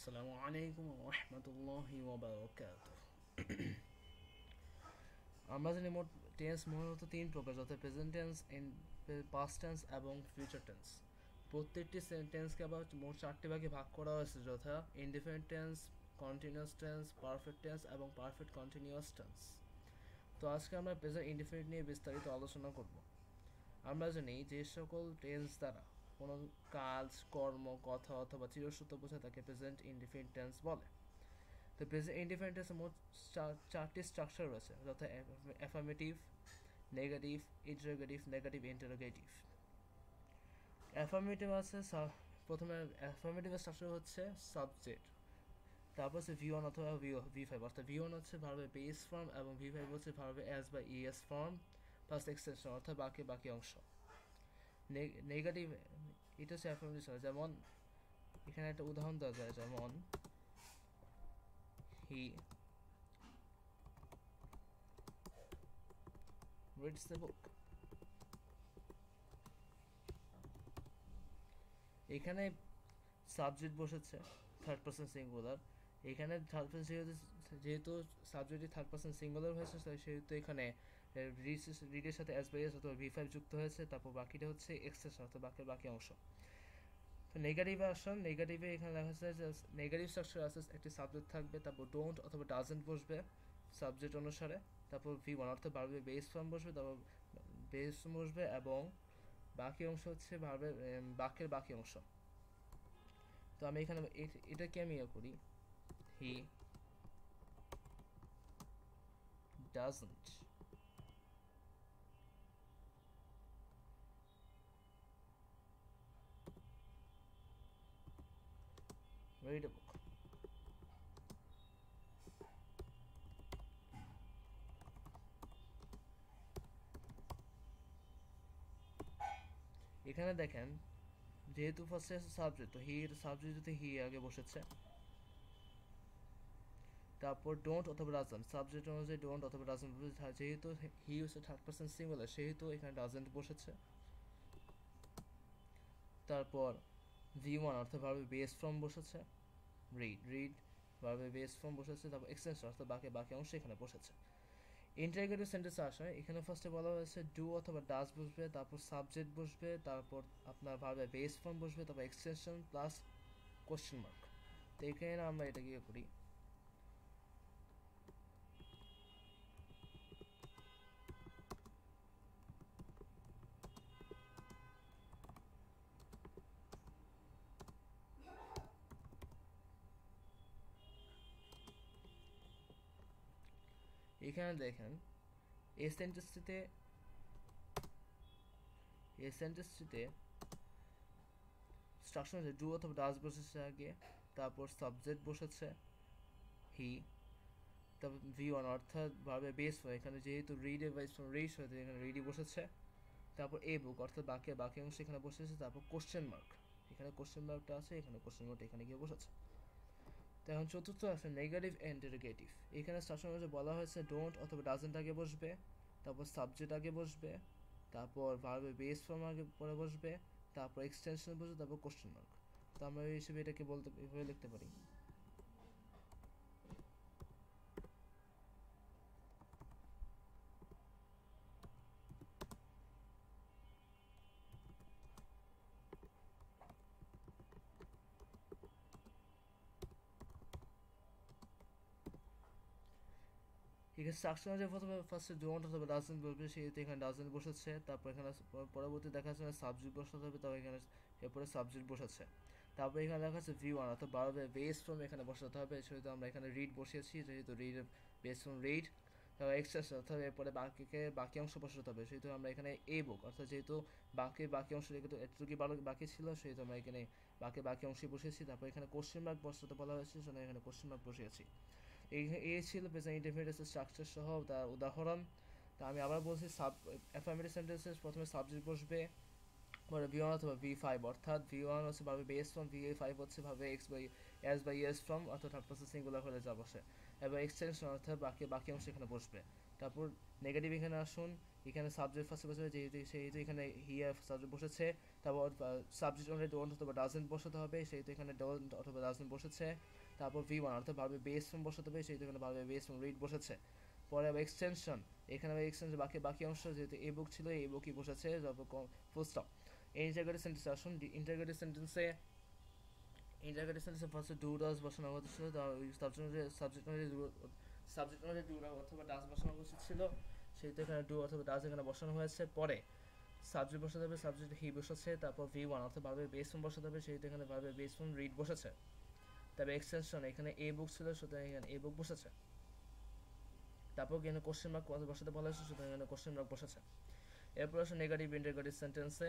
আসসালামু আলাইকুম ওয়া রাহমাতুল্লাহি ওয়া বারাকাতুহু। আমরা জানি মোট টেন্স মূলত তিন প্রকার, যথা প্রেজেন্ট টেন্স, পাস্ট টেন্স এবং ফিউচার টেন্স। প্রত্যেকটি সেন্টেন্সকে আবার মোট চারটি ভাগে ভাগ করা হয়েছে, যথা indefinite tense, continuous tense, perfect tense এবং পারফেক্ট কন্টিনিউয়াস টেন্স। তো আজকে আমরা প্রেজেন্ট ইনডিফিনিট নিয়ে বিস্তারিত আলোচনা করব। আমরা জানি যে সকল টেন্স দ্বারা কোনো কাজ, কর্ম, কথা অথবা চিরসত্য বোঝায় তাকে প্রেজেন্ট ইনডিফিনিট টেন্স বলে। তো প্রেজেন্ট ইনডিফিনিট টেন্সের মোট চারটি স্ট্রাকচার রয়েছে, যথা affirmative, negative, interrogative, negative interrogative. Affirmative আছে, প্রথমে অ্যাফার্মেটিভ স্ট্রাকচার হচ্ছে সাবজেক্ট, তারপর হচ্ছে ভি ওয়ান অথবা ভি ফাইভ, অর্থাৎ ভি ওয়ান হচ্ছে ভার্বের বেস ফর্ম এবং ভি ফাইভ হচ্ছে ভার্বের এস বা ইএস ফর্ম প্লাস এক্সটেনশন, অর্থাৎ বাকি অংশ। নেগেটিভ, এটা হচ্ছে অ্যাফার্মেটিভ, যেমন এখানে একটা উদাহরণ দেওয়া যায়, যেমন হি reads the book. এখানে সাবজেক্ট বসেছে থার্ড পার্সন সিঙ্গুলার। এখানে থার্ড পার্সন যেহেতু সাবজেক্টটি থার্ড পার্সন সিঙ্গুলার হয়েছে, সেহেতু এখানে রিডের সাথে এস বাই এস অথবা ভি ফাইভ যুক্ত হয়েছে, তারপর বাকিটা হচ্ছে এক্সটেনশন অর্থাৎ বাকি অংশ। তো নেগেটিভ আসন, নেগেটিভে এখানে দেখা যাচ্ছে যে নেগেটিভ স্ট্রাকচার আছে, একটি সাবজেক্ট থাকবে, তারপর ডোন্ট অথবা ডাজেন্ট বসবে সাবজেক্ট অনুসারে, তারপর ভি ওয়ান অর্থাৎ ভার্বের বেস ফর্ম বসবে, তারপর বেস ফর্ম বসবে এবং বাকি অংশ হচ্ছে ভার্বের বাক্যের বাকি অংশ। তো আমি এখানে এটাকে আমি করি, he doesn't read a book. এখানে দেখেন যেহেতু ফার্স্টে আছে সাবজেক্ট, তো হি সাবজেক্ট যদি হি আগে বসেছে, তারপর ডোন্ট অথবা ডাজেন্ট, সাবজেক্ট অনুযায়ী ডোন্ট অথবা ডাজেন্ট, যেহেতু হি হচ্ছে থার্ড পার্সন সিঙ্গুলার সেহেতু এখানে ডাজেন্ট বসেছে। তারপর ভি ওয়ান অর্থাৎ ভার্বের বেস ফর্ম বসেছে, রিড ভার্বের বেস ফর্ম বসেছে, তারপর এক্সটেনশন অর্থাৎ বাকি অংশ এখানে বসেছে। ইন্টারোগেটিভ সেন্টেন্সে আসে, এখানে ফার্স্টে বলা হয়েছে ডু অথবা ডাজ বসবে, তারপর সাবজেক্ট বসবে, তারপর আপনার ভার্বের বেস ফর্ম বসবে, তারপর এক্সটেনশন প্লাস কোশ্চেন মার্ক। তো এখানে আমরা এটা কি করি, এখানে দেখেন এই সেন্টেন্সটিতে স্ট্রাকচার হচ্ছে ডু অথবা ডাজ বসেছে আগে, তারপর সাবজেক্ট বসেছে হি, তারপর ভি ওয়ান অর্থাৎ ভার্বের বেস ফর্ম, এখানে যেহেতু রিড এর বেস ফর্ম রিড হয়েছে এখানে রিডই বসেছে, তারপর এ বুক অর্থাৎ বাকি অংশ এখানে বসেছে, তারপর কোশ্চেন মার্ক, এখানে কোশ্চেন মার্কটা আছে, এখানে কোশ্চেন মার্কটা এখানে গিয়ে বসেছে। তো এখন চতুর্থ আছে নেগেটিভ ইন্টারোগেটিভ। এখানে স্ট্রাকচার বলা হয়েছে ডোন্ট অথবা ডাজেন্ট আগে বসবে, তারপর সাবজেক্ট আগে বসবে, তারপর ভার্বের বেস ফর্ম আগে পরে বসবে, তারপর এক্সটেনশন বসবে, তারপর কোশ্চেন মার্ক। তো আমরা এই হিসেবে এটাকে বলতে এভাবে লিখতে পারি, এখানে স্ট্রাকচার যে প্রথমে ফার্স্টে ডোন্ট অথবা ডাজেন্ট বসবে, সেহেতু এখানে ডাজেন্ট বসেছে, তারপর এখানে পরবর্তী দেখা যাচ্ছে সাবজেক্ট বসাতে হবে, তারপর এখানে এরপরে সাবজেক্ট বসাচ্ছে, তারপর এখানে দেখা যাচ্ছে ভি ওয়ান অর্থাৎ ভার্বের বেস ফর্ম এখানে বসাতে হবে, সেহেতু আমরা এখানে রিড বসিয়েছি, যেহেতু রিডের বেস ফর্ম রিড, তারপর এক্সট্রা অর্থাৎ এরপরে বাকি অংশ বসাতে হবে, সেহেতু আমরা এখানে এ বুক অর্থাৎ যেহেতু বাকি অংশ এতটুকু বাকি ছিল, সেহেতু আমরা এখানে বাকি অংশে বসিয়েছি, তারপর এখানে কোশ্চেন মার্ক বসাতে বলা হয়েছে, সেজন্য এখানে কোশ্চেন মার্ক বসিয়েছি। এই ছিল প্রেজেন্ট ইনডেফিনিটের স্ট্রাকচার সহ তার উদাহরণ। তা আমি আবার বলছি, অ্যাফার্মেটিভ সেন্টেন্সেস প্রথমে সাবজেক্ট বসবে, পরে ভি ওয়ান অথবা ভি ফাইভ, অর্থাৎ ভি ওয়ান হচ্ছে ভাবে বেস ফর্ম, ভি ফাইভ হচ্ছে ভাবে এস বাই এস ফর্ম অর্থাৎ থার্ড পার্সন সিঙ্গুলার হলে যা বসে, এবং এক্সটেনশন অর্থাৎ বাকি অংশ এখানে বসবে। তারপর নেগেটিভ এখানে আসুন, এখানে সাবজেক্ট ফার্স্টে বসে যেহেতু এখানে হিয়ার সাবজেক্ট বসেছে, তারপর সাবজেক্ট অনুযায়ী ডোন্ট অথবা ডাজেন্ট বসাতে হবে, সেহেতু এখানে ডোন্ট অথবা ডাজেন্ট বসেছে। তারপর V1 অর্থাৎ ভার্বের বেস ফর্ম বসাতে হবে, সেহেতু এখানে ভার্বের বেস ফর্ম রিড বসেছে। পরে আবার এক্সটেনশন, এখানে এক্সটেনশন বাকি অংশ যেহেতু এ বুক ছিল এই বুকই বসেছে, তারপর ফুল স্টপ। ইন্টারগ্রেটেড সেন্টেন্সে আসুন, ইন্টারগ্রেটেড সেন্টেন্সে ফার্স্টে ডু ডাজ বসানো হচ্ছিল, সাবজেক্ট অনুযায়ী ডু অথবা ডাজ বসানো উচিত ছিল, সেহেতু এখানে ডু অথবা ডাজ এখানে বসানো হয়েছে। পরে সাবজেক্ট বসাতে হবে, সাবজেক্ট হি বসেছে। তারপর V1 অর্থাৎ ভার্বের বেস ফর্ম বসাতে হবে, সেহেতু এখানে ভার্বের বেস ফর্ম রিড বসেছে। তবে এক্সটেনশন এখানে এ বুক ছিল, সুতরাং এখানে এ বুক বসেছে। তারপর এখানে কোশ্চেন মার্ক বসাতে বলা হয়েছে, সুতরাং এখানে কোশ্চেন মার্ক বসেছে। এরপর আসলে নেগেটিভ ইন্টারগেটিভ সেন্টেন্সে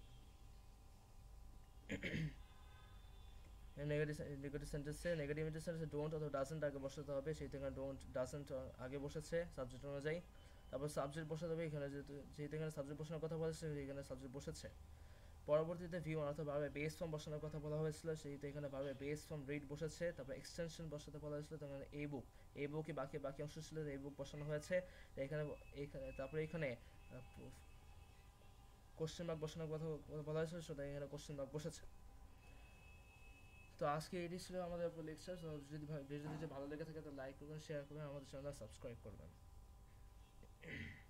নেগেটিভ সেন্টেন্সে ডোন্ট অথবা ডাজেন্ট আগে বসাতে হবে, সেহেতু এখানে ডোন্ট ডাজেন্ট আগে বসেছে সাবজেক্ট অনুযায়ী। তারপর সাবজেক্ট বসাতে হবে, এখানে যেহেতু এখানে সাবজেক্ট বসানোর কথা বলেছে, এখানে সাবজেক্ট বসেছে। পরবর্তীতে V1 অর্থাৎ ভার্বের বেস ফর্ম বসানোর কথা বলা হয়েছিল, সেহেতু এখানে ভার্বের বেস ফর্ম রিড বসেছে। তারপর এক্সটেনশন বসাতে বলা হয়েছিল, তখন এই বুকই বাকি অংশ ছিল, এই বুক বসানো হয়েছে। তারপরে এখানে কোশ্চেন মার্ক বসানোর কথা বলা হয়েছিল, সুতরাং এখানে কোশ্চেন মার্ক বসেছে। তো আজকে এটি ছিল আমাদের লেকচার। যদি ভিডিওটি ভালো লেগে থাকে তো লাইক করবেন, শেয়ার করবেন, আমাদের চ্যানেল সাবস্ক্রাইব করবেন।